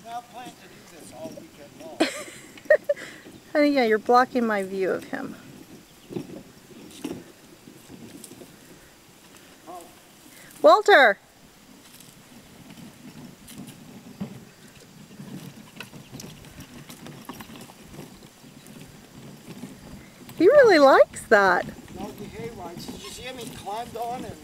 not planning to do this all weekend long. Honey, yeah, you're blocking my view of him. Oh. Walter! He really likes that. No, the hay rides. Did you see him? He climbed on and